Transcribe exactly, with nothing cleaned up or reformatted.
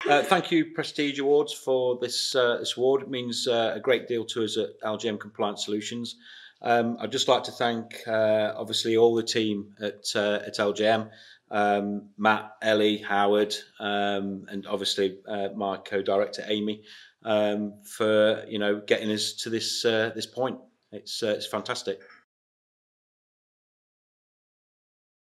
Uh, thank you, Prestige Awards, for this uh, this award. It means uh, a great deal to us at L J M Compliance Solutions. Um, I'd just like to thank, uh, obviously, all the team at uh, at L J M, um, Matt, Ellie, Howard, um, and obviously uh, my co-director Amy, um, for you know getting us to this uh, this point. It's uh, it's fantastic.